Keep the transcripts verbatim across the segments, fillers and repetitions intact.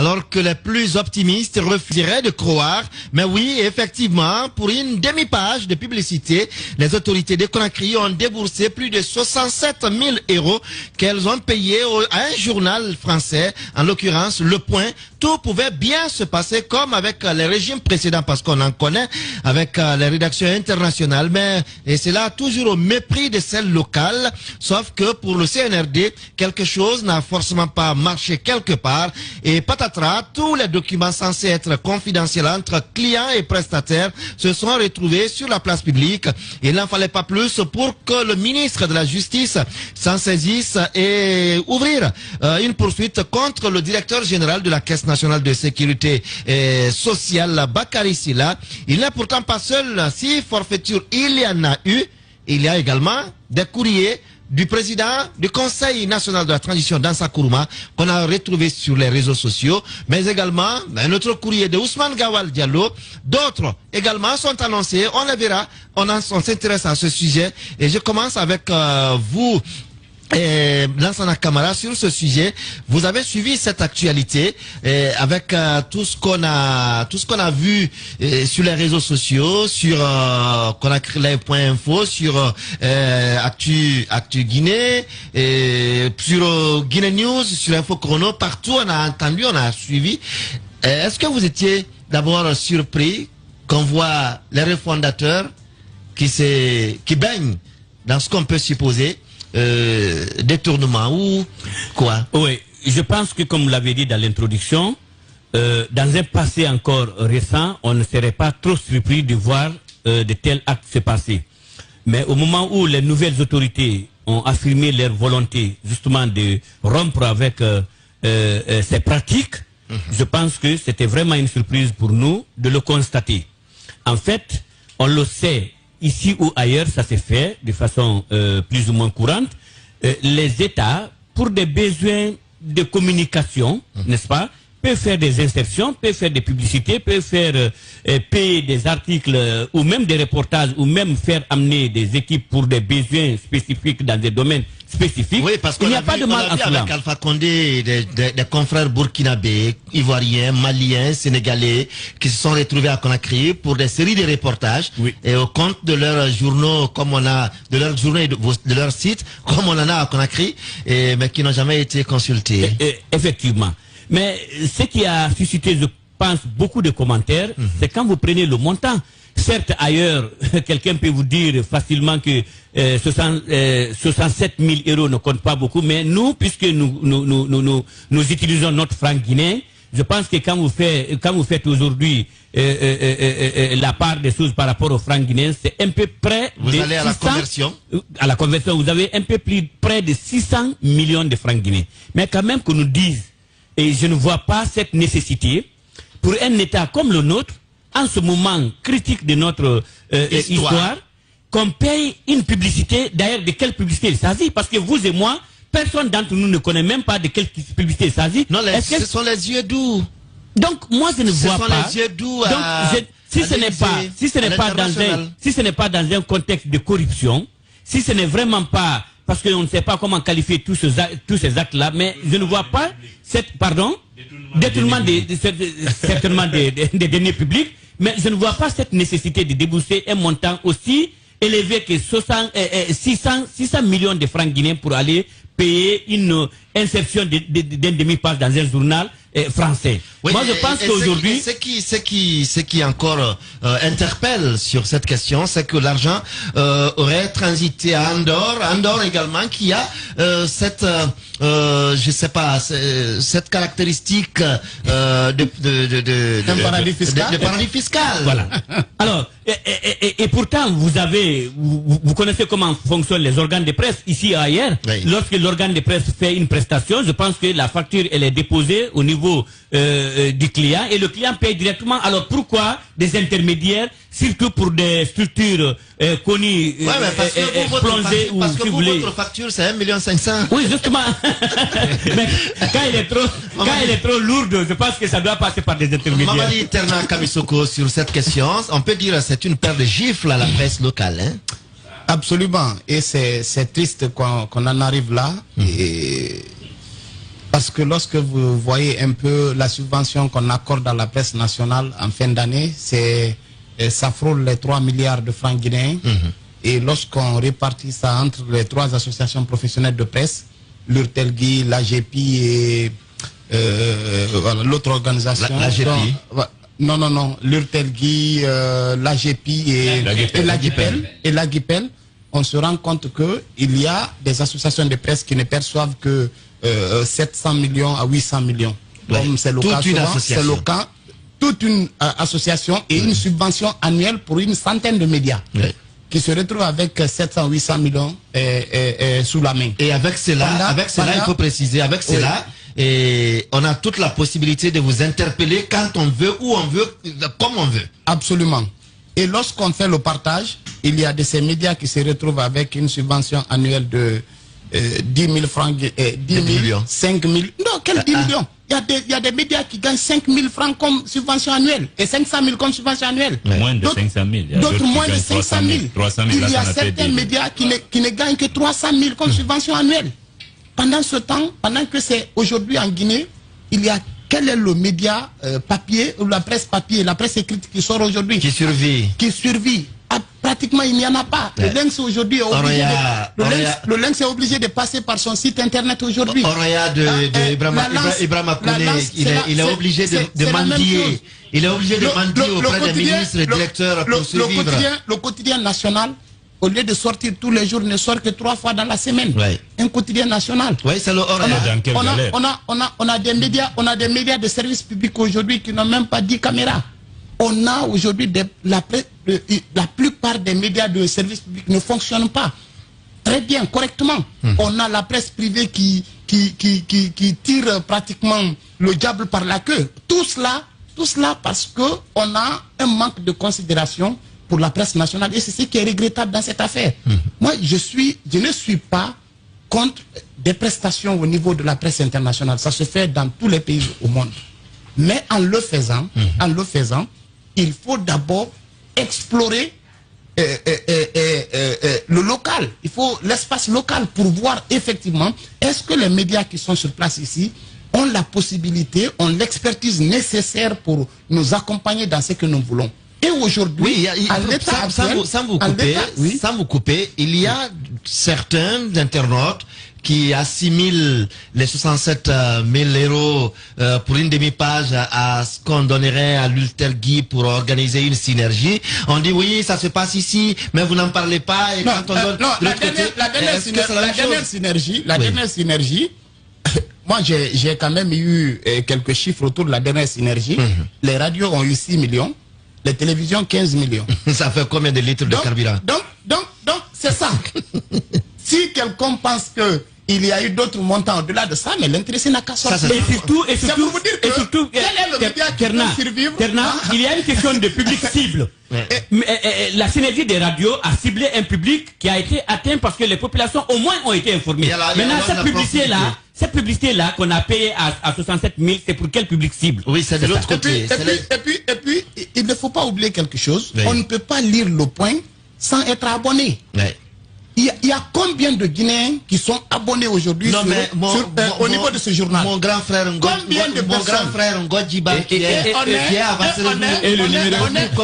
alors que les plus optimistes refuseraient de croire. Mais oui, effectivement, pour une demi-page de publicité, les autorités de Conakry ont déboursé plus de soixante-sept mille euros qu'elles ont payé à un journal français, en l'occurrence Le Point. Tout pouvait bien se passer comme avec les régimes précédents, parce qu'on en connaît avec les rédactions internationales, mais et c'est là toujours au mépris de celles locales, sauf que pour le C N R D, quelque chose n'a forcément pas marché quelque part, et patatras, tous les documents censés être confidentiels entre clients et prestataires se sont retrouvés sur la place publique. Il n'en fallait pas plus pour que le ministre de la Justice s'en saisisse et ouvrir euh, une poursuite contre le directeur général de la Caisse nationale de sécurité euh, sociale, Bakary Sylla. Il n'est pourtant pas seul. Si forfaiture il y en a eu, il y a également des courriers du président du Conseil national de la transition, Dansa Kourouma, qu'on a retrouvé sur les réseaux sociaux, mais également un autre courrier de Ousmane Gawal Diallo. D'autres également sont annoncés. On les verra. On, on s'intéresse à ce sujet. Et je commence avec euh, vous, et Lansana Camara, sur ce sujet. Vous avez suivi cette actualité et avec euh, tout ce qu'on a tout ce qu'on a vu et, sur les réseaux sociaux, sur euh, Conakry point info, sur euh, Actu Actu Guinée, et sur euh, Guinée News, sur Info Chrono, partout on a entendu, on a suivi. Est-ce que vous étiez d'abord surpris qu'on voit les refondateurs qui se qui baignent dans ce qu'on peut supposer Euh, détournement ou quoi? Oui, je pense que comme vous l'avez dit dans l'introduction, euh, dans un passé encore récent, on ne serait pas trop surpris de voir euh, de tels actes se passer. Mais au moment où les nouvelles autorités ont affirmé leur volonté justement de rompre avec euh, euh, ces pratiques, mmh. je pense que c'était vraiment une surprise pour nous de le constater. En fait, on le sait, ici ou ailleurs, ça s'est fait de façon euh, plus ou moins courante. Euh, les États, pour des besoins de communication, mmh. n'est-ce pas, peuvent faire des insertions, peuvent faire des publicités, peuvent faire euh, payer des articles euh, ou même des reportages, ou même faire amener des équipes pour des besoins spécifiques dans des domaines spécifiques. Oui, parce qu'il n'y a, a pas de mal à cela. Avec Alpha Condé, des, des, des confrères burkinabés, ivoiriens, maliens, sénégalais, qui se sont retrouvés à Conakry pour des séries de reportages, oui. et au compte de leurs journaux, comme on a, de leurs journaux et de, de leurs sites, comme on en a à Conakry, et, mais qui n'ont jamais été consultés. Et, et, effectivement. Mais ce qui a suscité, je pense, beaucoup de commentaires, mmh. c'est quand vous prenez le montant. Certes, ailleurs, quelqu'un peut vous dire facilement que euh, soixante-sept mille euros ne comptent pas beaucoup, mais nous, puisque nous, nous, nous, nous, nous, nous utilisons notre franc guinéen, je pense que quand vous faites, quand vous faites aujourd'hui euh, euh, euh, euh, la part des choses par rapport au franc guinéen, c'est un peu près vous de allez à la six cents, conversion. À la conversion, vous avez un peu plus près de six cents millions de francs guinéens. Mais quand même qu'on nous dise, et je ne vois pas cette nécessité pour un État comme le nôtre, en ce moment critique de notre euh, histoire, histoire qu'on paye une publicité. D'ailleurs, de quelle publicité il s'agit? Parce que vous et moi, personne d'entre nous ne connaît même pas de quelle publicité il s'agit. Non, les, ce que... sont les yeux doux. Donc, moi, je ne ce vois sont pas. Les yeux doux Donc, à, je, si, ce n'est pas, si ce n'est pas dans un, si ce n'est pas dans un contexte de corruption, si ce n'est vraiment pas, parce qu'on ne sait pas comment qualifier tous ces, tous ces actes-là, mais je ne vois pas cette, pardon, détournement des, de, de, certainement des, des, des deniers publics, mais je ne vois pas cette nécessité de débourser un montant aussi élevé que soixante, euh, six cents millions de francs guinéens pour aller payer une insertion d'un demi-page dans un journal euh, français. Oui, moi, je pense qu'aujourd'hui... Ce qui, ce qui, ce qui encore euh, interpelle sur cette question, c'est que l'argent euh, aurait transité à Andorre, Andorre également, qui a euh, cette, euh, je sais pas, cette caractéristique euh, de, de, de, de, de, paradis fiscal. de, de paradis fiscal. Voilà. Alors, et, et, et, et pourtant, vous avez, vous, vous connaissez comment fonctionnent les organes de presse ici et ailleurs. Oui. Lorsque l'organe de presse fait une prestation, je pense que la facture, elle est déposée au niveau euh, du client et le client paye directement. Alors pourquoi des intermédiaires, surtout pour des structures euh, connues, ouais, mais parce que euh, vous, plongées ou parce que si vous, vous voulez. Votre facture, c'est un million cinq cents. Oui, justement. Mais quand il est trop, quand il est trop lourde, je pense que ça doit passer par des intermédiaires. Mamadi Terna Kamisoko, sur cette question, on peut dire que c'est une paire de gifles à la presse locale. Hein? Absolument. Et c'est triste qu'on qu'on en arrive là. Mmh. Et... Parce que lorsque vous voyez un peu la subvention qu'on accorde à la presse nationale en fin d'année, c'est ça frôle les trois milliards de francs guinéens. Mm-hmm. Et lorsqu'on répartit ça entre les trois associations professionnelles de presse, l'Urtelgui, l'A G P et euh, voilà, l'autre organisation. L'A G P. Non, non, non. L'Urtelgui, euh, l'A G P et l'Aguipel. Et l'Aguipel, on se rend compte qu'il y a des associations de presse qui ne perçoivent que euh, sept cents millions à huit cents millions. Ouais. Comme c'est le cas souvent, c'est le cas. Toute une euh, association et ouais. une subvention annuelle pour une centaine de médias. Ouais. Qui se retrouve avec sept cents à huit cents millions et, et, et sous la main. Et avec cela, pendant, avec cela, pendant, il faut préciser, avec oui. cela, et on a toute la possibilité de vous interpeller quand on veut, où on veut, comme on veut. Absolument. Et lorsqu'on fait le partage, il y a de ces médias qui se retrouvent avec une subvention annuelle de euh, dix mille francs, euh, dix mille, cinq mille, non, quel dix millions? Il y, a des, il y a des médias qui gagnent cinq mille francs comme subvention annuelle et cinq cent mille comme subvention annuelle. Ouais. Moins de cinq cent mille. D'autres moins de cinq cent mille. Il y a certains médias qui ne, qui ne gagnent que trois cent mille comme mmh. subvention annuelle. Pendant ce temps, pendant que c'est aujourd'hui en Guinée, il y a quel est le média euh, papier, ou la presse papier, la presse écrite qui sort aujourd'hui? Qui survit. Qui survit. Ah, pratiquement, il n'y en a pas. Ouais. Le Lynx aujourd'hui est obligé Oroya, de, le, Oroya. Lynx, le Lynx est obligé de passer par son site internet aujourd'hui. Oroya de, de Ibrahima Koné, il, est, il est obligé de, de mendier. Il est obligé de mendier auprès des ministres et directeurs pour se vivre. Quotidien, le quotidien national, au lieu de sortir tous les jours, ne sort que trois fois dans la semaine. Ouais. Un quotidien national. Oui, c'est le Oroya. On a, on, a, on, a, on a des médias, on a des médias de service public aujourd'hui qui n'ont même pas dix caméras. On a aujourd'hui la, la plupart des médias de service public ne fonctionnent pas très bien, correctement. Mmh. On a la presse privée qui, qui, qui, qui, qui tire pratiquement le diable par la queue. Tout cela, tout cela parce qu'on a un manque de considération pour la presse nationale. Et c'est ce qui est regrettable dans cette affaire. Mmh. Moi, je, suis, je ne suis pas contre des prestations au niveau de la presse internationale. Ça se fait dans tous les pays au monde. Mais en le faisant, mmh. en le faisant, il faut d'abord explorer euh, euh, euh, euh, euh, le local. Il faut l'espace local pour voir effectivement est-ce que les médias qui sont sur place ici ont la possibilité, ont l'expertise nécessaire pour nous accompagner dans ce que nous voulons. Et aujourd'hui, oui, sans, sans, vous, sans, vous couper, oui. sans vous couper, il y a certains internautes qui assimilent les soixante-sept mille euros euh, pour une demi-page à, à ce qu'on donnerait à l'Urtelgui pour organiser une synergie. On dit oui, ça se passe ici, mais vous n'en parlez pas. Et non, quand on euh, donne non, de la, l'autre dernière, côté, la dernière, syner la la dernière synergie, la oui. dernière synergie, moi j'ai quand même eu euh, quelques chiffres autour de la dernière synergie. Mm-hmm. Les radios ont eu six millions, les télévisions quinze millions. Ça fait combien de litres donc, de carburant? Donc, donc, donc, c'est ça. Si quelqu'un pense que il y a eu d'autres montants au-delà de ça, mais l'intéressé n'a qu'à sortir. Et surtout, et surtout, pour vous dire que et surtout, quel est le média qui peut survivre? Terna, ah. il y a une question de public cible. Ouais. Et, et, et, la synergie des radios a ciblé un public qui a été atteint parce que les populations au moins ont été informées. La, Maintenant, cette publicité-là, cette publicité-là qu'on a payée à, à soixante-sept mille, c'est pour quel public cible? Oui, c'est de l'autre côté. Et puis, et, puis, et, puis, et puis, il ne faut pas oublier quelque chose. Oui. On ne peut pas lire Le Point ouais. Il y, a, il y a combien de Guinéens qui sont abonnés aujourd'hui sur, mon, sur, euh, mon, au niveau de ce journal? Mon grand frère, combien de mon grand frère Ngodjiba qui est et le numéro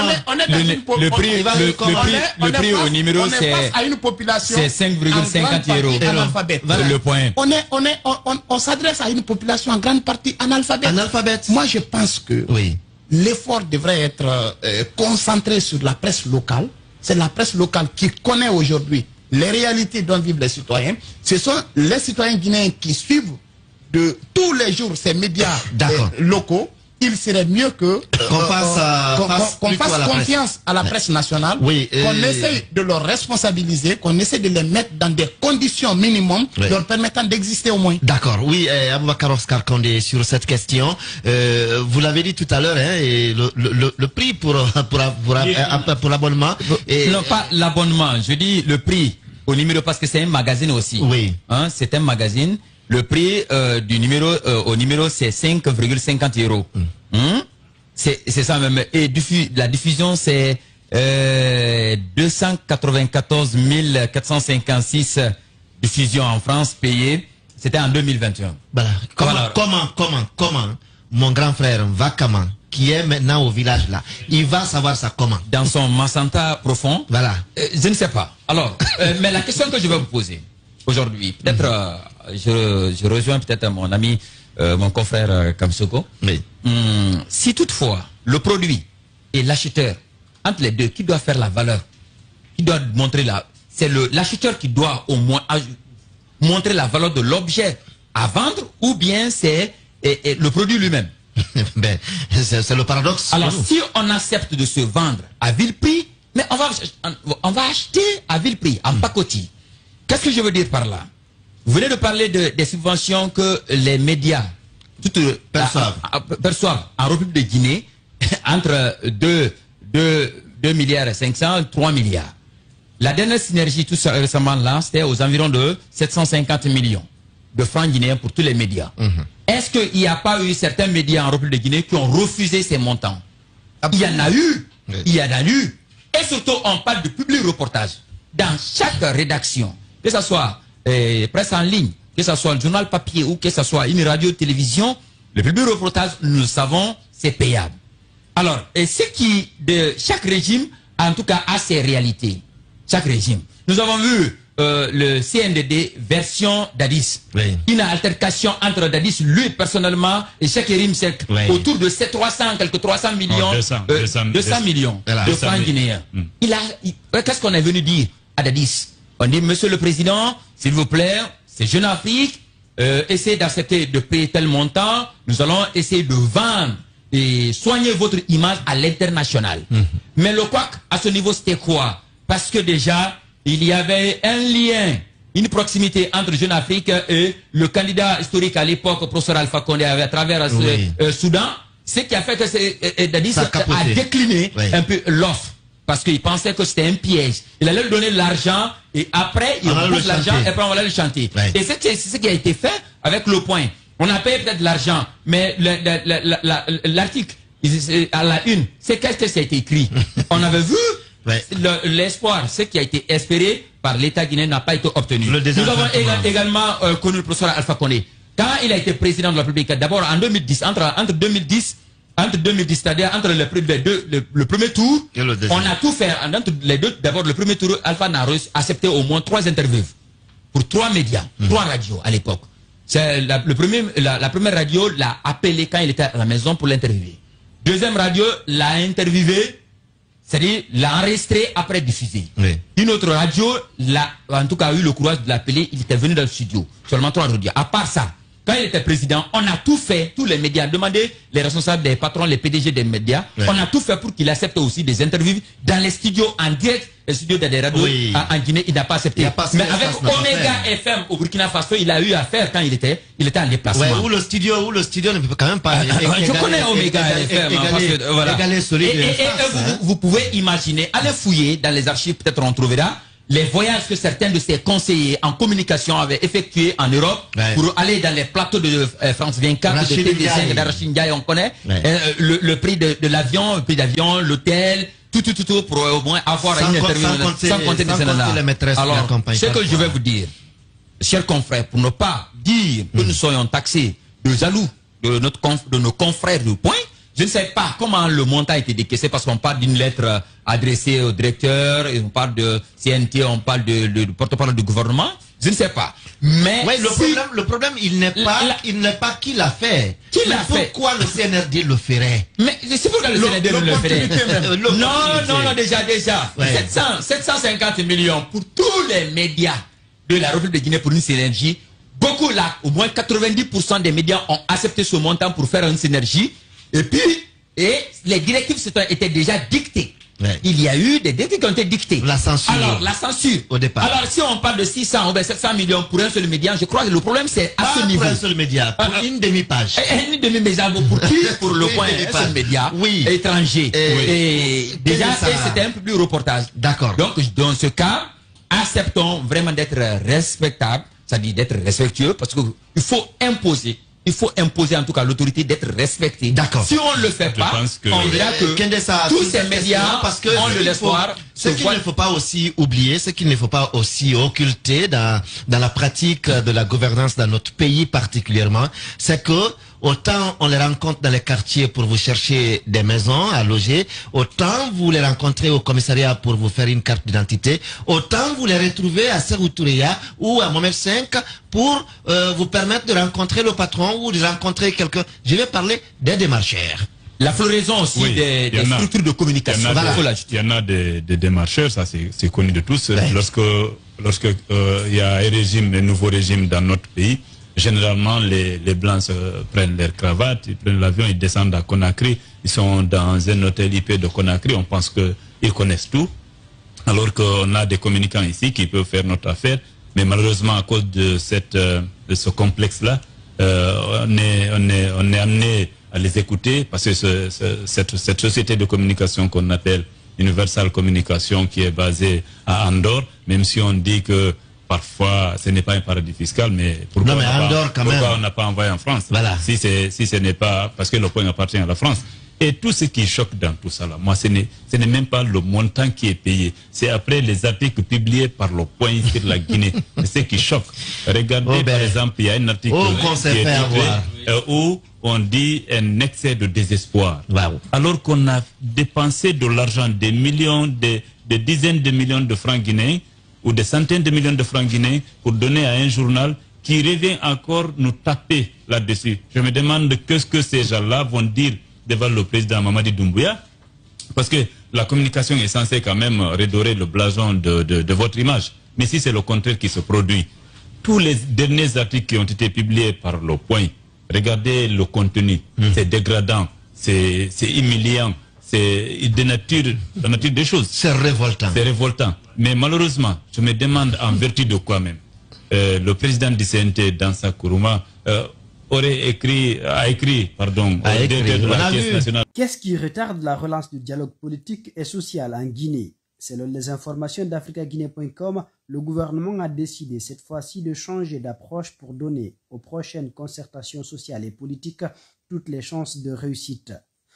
le prix le prix au numéro c'est à une population c'est cinq virgule cinquante euros le point. On est on est on, on s'adresse à une population en grande partie analphabète. Analphabète. Moi je pense que oui. l'effort devrait être euh, concentré sur la presse locale. C'est la presse locale qui connaît aujourd'hui les réalités dont vivent les citoyens. Ce sont les citoyens guinéens qui suivent de tous les jours ces médias euh, locaux. Il serait mieux que qu'on fasse, euh, qu fasse, qu fasse à confiance à la presse nationale, oui, euh... qu'on essaye de leur responsabiliser, qu'on essaie de les mettre dans des conditions minimum oui. leur permettant d'exister au moins. D'accord, oui, euh, Aboubakar Oscar Kondé, sur cette question, euh, vous l'avez dit tout à l'heure, hein, et le, le, le prix pour pour pour, pour, pour l'abonnement. Non, pas l'abonnement, je dis le prix au numéro parce que c'est un magazine aussi. Oui. Hein, c'est un magazine. Le prix euh, du numéro euh, au numéro c'est cinq virgule cinquante euros. Mm. Hum? C'est ça même. Et diffu la diffusion c'est euh, deux cent quatre-vingt-quatorze mille quatre cent cinquante-six diffusions en France payées C'était en deux mille vingt et un. Voilà. Comment, Voilà. comment, comment, comment, mon grand frère Vakama, qui est maintenant au village là, il va savoir ça comment? Dans son Mansanta profond. Voilà. Euh, je ne sais pas. Alors, euh, mais la question que je vais vous poser aujourd'hui, peut-être, euh, je, je rejoins peut-être mon ami, euh, mon confrère euh, Kamsoko. Oui. Hum, si toutefois, le produit et l'acheteur, entre les deux, qui doit faire la valeur, qui doit montrer la... C'est l'acheteur qui doit au moins montrer la valeur de l'objet à vendre, ou bien c'est et, et le produit lui-même. Ben, c'est le paradoxe. Alors, si on accepte de se vendre à vil prix, mais on va, on va acheter à vil prix, en pacotille. Qu'est-ce que je veux dire par là? Vous venez de parler de, des subventions que les médias toutes, perçoivent. À, à, perçoivent en République de Guinée entre deux milliards et cinq cents, trois milliards. La dernière synergie, tout ça récemment là, c'était aux environs de sept cent cinquante millions de francs guinéens pour tous les médias. Mm-hmm. Est-ce qu'il n'y a pas eu certains médias en République de Guinée qui ont refusé ces montants? Absolument. Il y en a eu. Oui. Il y en a eu. Et surtout, on parle de public reportage. Dans chaque rédaction, que ce soit euh, presse en ligne, que ce soit un journal papier ou que ce soit une radio-télévision, le public reportage, nous le savons, c'est payable. Alors, et ce qui, de chaque régime, en tout cas, a ses réalités. Chaque régime. Nous avons vu Euh, le C N D D version Dadis. Oui. Une altercation entre Dadis, lui personnellement, et Cheikh Yérim Seck, oui. autour de ces trois cents, quelques trois cents millions, oh, deux cents, euh, deux cents, deux cents millions voilà. de francs guinéens. Mm. Il a, qu'est-ce qu'on est venu dire à Dadis? On dit, monsieur le président, s'il vous plaît, c'est Jeune Afrique, euh, essayez d'accepter de payer tel montant, nous allons essayer de vendre et soigner votre image à l'international. Mm. Mais le couac, à ce niveau, c'était quoi? Parce que déjà, il y avait un lien, une proximité entre Jeune Afrique et le candidat historique à l'époque, professeur Alpha Condé, à travers oui. le euh, Soudan. Ce qui a fait que Dadis a, a décliné oui. un peu l'offre. Parce qu'il pensait que c'était un piège. Il allait lui donner l'argent et après, il repousse l'argent et après on va le chanter. Oui. Et c'est ce qui a été fait avec Le Point. On a payé peut-être l'argent, mais l'article à la une, c'est qu'est-ce que ça a été écrit. On avait vu Ouais. l'espoir, ce qui a été espéré par l'État guinéen n'a pas été obtenu. Nous avons éga également euh, connu le professeur Alpha Condé. Quand il a été président de la République, d'abord en deux mille dix, entre, entre deux mille dix, entre deux mille dix, c'est-à-dire entre le, les deux, le, le premier tour, le on a tout fait. Entre les deux, d'abord le premier tour, Alpha n'a accepté au moins trois interviews pour trois médias, mmh. trois radios à l'époque. C'est la, le premier, la, la première radio l'a appelé quand il était à la maison pour l'interviewer. Deuxième radio l'a interviewé. C'est-à-dire l'enregistrer après diffuser. Oui. Une autre radio, là, en tout cas, a eu le courage de l'appeler, il était venu dans le studio. Seulement trois radios. À part ça, quand il était président, on a tout fait, tous les médias, demandé les responsables des patrons, les P D G des médias, oui. on a tout fait pour qu'il accepte aussi des interviews dans les studios en direct, les studios des radios oui. en, en Guinée, il n'a pas accepté. Pas Mais avec Omega F M au Burkina Faso, il a eu à faire quand il était, il était en déplacement. Ouais, où le studio, où le studio ne peut quand même pas. Ah, égaler, je connais Omega F M. Et vous pouvez imaginer, allez fouiller dans les archives, peut-être on trouvera les voyages que certains de ses conseillers en communication avaient effectués en Europe ouais. pour aller dans les plateaux de euh, France vingt-quatre, de T V cinq, d'Arachine Ndiaye, on connaît. Ouais. Euh, le, le prix de, de l'avion, le prix d'avion, l'hôtel, tout, tout, tout, tout, pour au moins avoir sans une interview. Sans compter, sans compter, sans compter les maîtresses. Alors, ce que je vais vous dire, chers confrères, pour ne pas dire que mmh. nous soyons taxés de jaloux de, notre conf, de nos confrères de Point, je ne sais pas comment le montant a été décaissé parce qu'on parle d'une lettre adressée au directeur, et on parle de C N T, on parle de, de, de porte-parole du gouvernement. Je ne sais pas. Mais oui, le, si problème, le problème, il n'est pas, la, il n'est pas qui l'a fait. Qui l'a fait? Pourquoi le C N R D le ferait? Mais c'est pourquoi le C N R D le, le ferait. Non, non, non, déjà, déjà. Ouais. sept cents, sept cent cinquante millions pour tous les médias de la République de Guinée pour une synergie. Beaucoup là, au moins quatre-vingt-dix pour cent des médias ont accepté ce montant pour faire une synergie. Et puis, et les directives étaient déjà dictées. Ouais. Il y a eu des directives qui ont été dictées. La censure. Alors, la censure. Au départ. Alors, si on parle de six cents ou sept cents millions pour un seul média, je crois que le problème c'est à ce niveau. Pour un seul média, pour ah, une demi-page. Une demi-média, pour qui? Pour le point, un seul média oui. étranger. Et, oui. et déjà, c'était un public reportage. D'accord. Donc, dans ce cas, acceptons vraiment d'être respectables, c'est-à-dire d'être respectueux, parce qu'il faut imposer il faut imposer en tout cas l'autorité d'être respectée. D'accord. Si on ne le fait Je pas, pense que- on verra que Kendessa, tous sur ces cette médias question, parce que ont ce de qu'il l'espoir. faut- Ce qu'il ne faut pas aussi oublier, ce qu'il ne faut pas aussi occulter dans, dans la pratique de la gouvernance dans notre pays particulièrement, c'est que autant on les rencontre dans les quartiers pour vous chercher des maisons à loger, autant vous les rencontrez au commissariat pour vous faire une carte d'identité, autant vous les retrouvez à Serroutouria ou à Mohamed cinq pour euh, vous permettre de rencontrer le patron ou de rencontrer quelqu'un. Je vais parler des démarcheurs. La floraison aussi Oui, des, il y des en a. structures de Il y communication. en a, Voilà. des, Faut l'ajouter. il y en a des, des démarcheurs, ça c'est c'est connu de tous. Ouais. Lorsque, lorsque euh, il y a un régime, un nouveau régime dans notre pays, généralement les, les Blancs se prennent leurs cravates, ils prennent l'avion, ils descendent à Conakry, ils sont dans un hôtel I P de Conakry, on pense qu'ils connaissent tout, alors qu'on a des communicants ici qui peuvent faire notre affaire, mais malheureusement à cause de, cette, euh, de ce complexe-là, euh, on, est, on, est, on est amené à les écouter parce que ce, ce, cette, cette société de communication qu'on appelle Universal Communication qui est basée à Andorre, même si on dit que parfois ce n'est pas un paradis fiscal, mais pourquoi, Non, mais on n'a Andorre, pas, quand pourquoi même. on n'a pas envoyé en France Voilà. si, c'est, si ce n'est pas parce que le point appartient à la France. Et tout ce qui choque dans tout ça, là, moi, ce n'est, ce n'est même pas le montant qui est payé. C'est après les articles publiés par le point sur la Guinée. C'est ce qui choque. Regardez, Oh ben, par exemple, il y a un article oh, qu'on s'est qui est fait titré, avoir. euh, où on dit un excès de désespoir. Wow. Alors qu'on a dépensé de l'argent, des millions, des, des dizaines de millions de francs guinéens ou des centaines de millions de francs guinéens pour donner à un journal qui revient encore nous taper là-dessus. Je me demande qu'est-ce que ces gens-là vont dire devant le président Mamadi Doumbouya, parce que la communication est censée quand même redorer le blason de, de, de votre image. Mais si c'est le contraire qui se produit, tous les derniers articles qui ont été publiés par Le Point, regardez le contenu, mmh. c'est dégradant, c'est humiliant, c'est de nature, de nature des choses. C'est révoltant. C'est révoltant. Mais malheureusement, je me demande en vertu de quoi même, euh, le président du C N T, Dansa Kourouma, euh, aurait écrit, a écrit, pardon, A au écrit, directeur de on a la Caisse vu. nationale. Qu'est-ce qui retarde la relance du dialogue politique et social en Guinée? Selon les informations d'africa guinée point com, le gouvernement a décidé cette fois-ci de changer d'approche pour donner aux prochaines concertations sociales et politiques toutes les chances de réussite.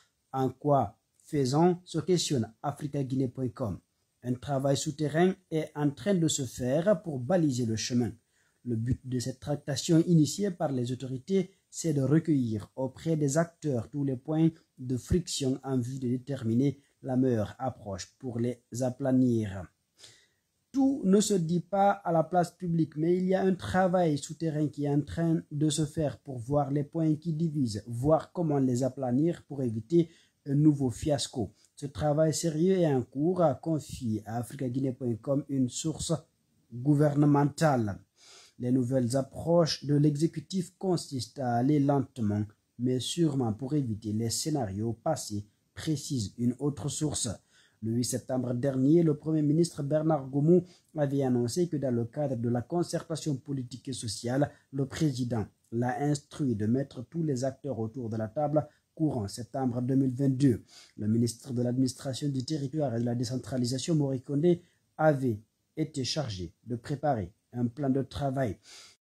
En quoi faisant, se questionne africa guinée point com. Un travail souterrain est en train de se faire pour baliser le chemin. Le but de cette tractation initiée par les autorités, c'est de recueillir auprès des acteurs tous les points de friction en vue de déterminer la meilleure approche pour les aplanir. Tout ne se dit pas à la place publique, mais il y a un travail souterrain qui est en train de se faire pour voir les points qui divisent, voir comment les aplanir pour éviter un nouveau fiasco. Ce travail sérieux est en cours, a confié à africa guinée point com une source gouvernementale. Les nouvelles approches de l'exécutif consistent à aller lentement, mais sûrement pour éviter les scénarios passés, précise une autre source. Le huit septembre dernier, le Premier ministre Bernard Goumou avait annoncé que dans le cadre de la concertation politique et sociale, le président l'a instruit de mettre tous les acteurs autour de la table courant septembre deux mille vingt-deux. Le ministre de l'Administration du Territoire et de la Décentralisation, Mori Kondé, avait été chargé de préparer un plan de travail.